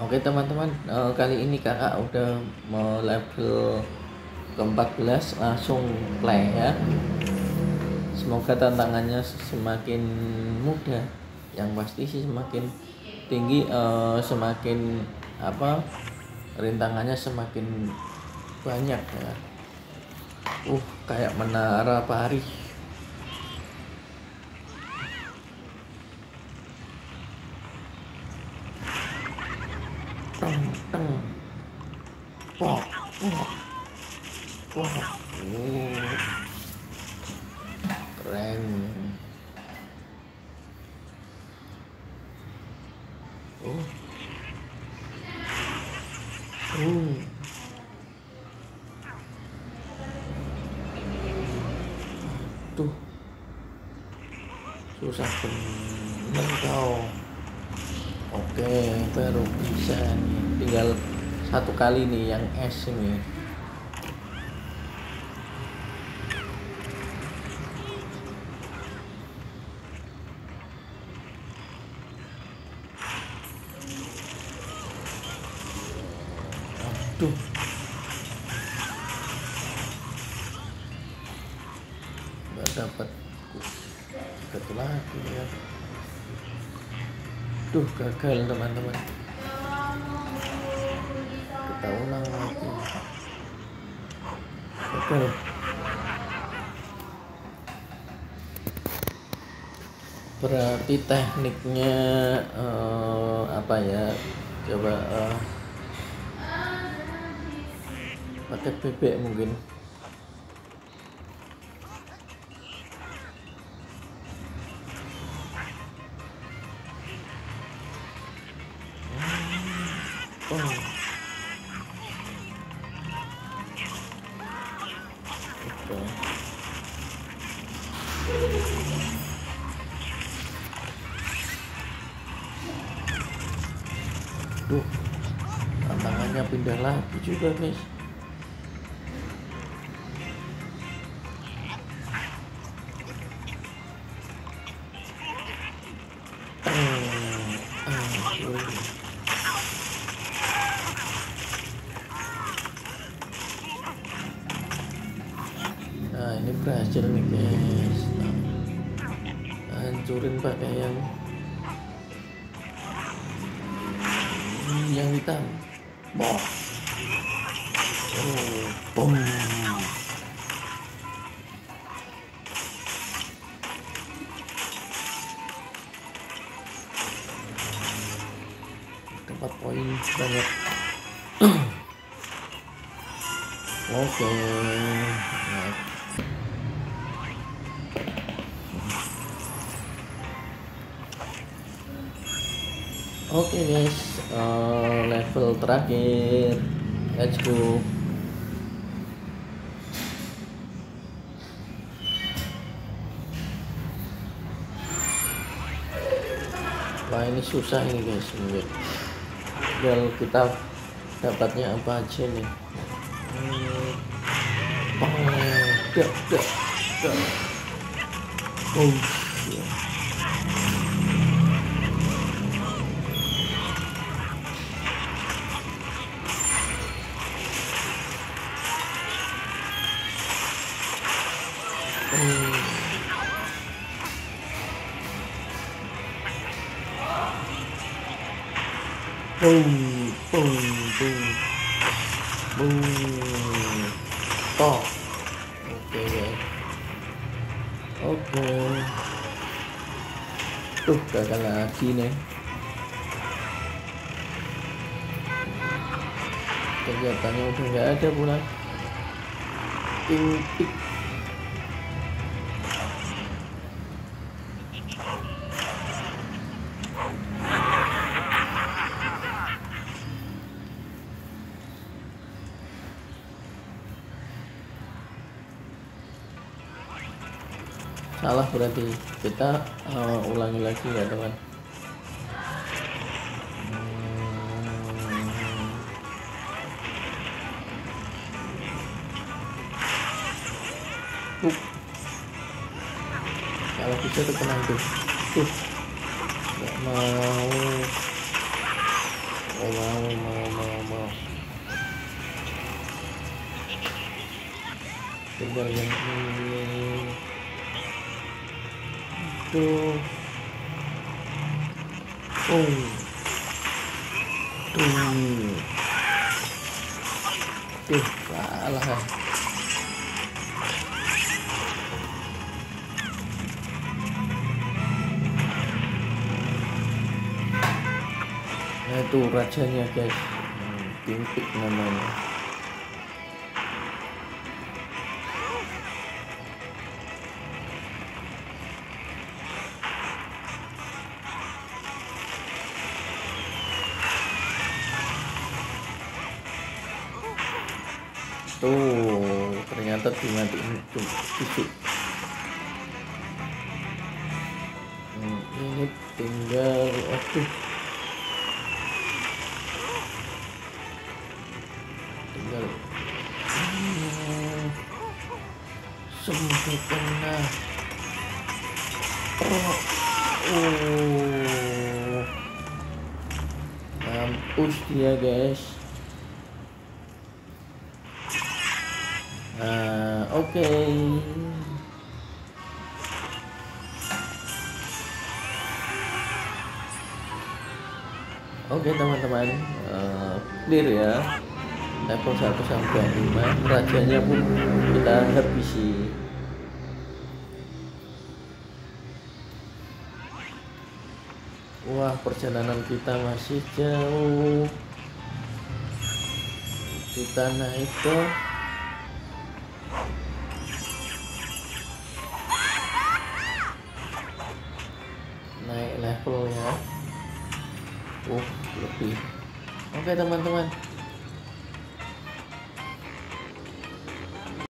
Oke teman-teman, kali ini kakak udah mau level ke-14, langsung play ya. Semoga tantangannya semakin mudah, yang pasti sih semakin tinggi, semakin rintangannya semakin banyak ya. Kayak menara Paris. Teng teng. Wah. Keren. Tuh. Susah bener kau. Oke, baru bisa nih. Tinggal satu kali nih yang es ini. Aduh. Nggak dapat. Satu lagi ya. Duh, gagal teman-teman. Kita ulang lagi. Gagal. Berarti tekniknya apa ya? Coba pakai bebek mungkin. Duh, tantangannya pindah lagi juga guys. Nah, ini berhasil nih guys. Hancurin pakai yang hitam. Boh. Boom. Dapat poin banyak. Oke. Oke guys, level terakhir, let's go. Wah, ini susah ini guys, tinggal kita dapatnya apa aja nih. Toh. Oke guys. Oke. Tuh, gagal lagi nih. Kegiatannya udah nggak ada pula. Tik. Salah berarti, kita ulangi lagi ya teman. Kalau bisa tuh tenang tuh. Nggak mau. Oh, mau. Tinggal yang ini. Tuh. Oh. Tuh. Salah. Nah, itu rajanya guys. Pimpik namanya. Tuh, ternyata dimatiin tusuk. Ini tinggal tinggal sempit kena. Mampus dia guys. Nah, oke. Oke teman-teman, clear ya. Level 1 sampai 5, rajanya pun kita habisi. Wah, perjalanan kita masih jauh. Kita naik ke level ya. Lebih. Oke teman-teman,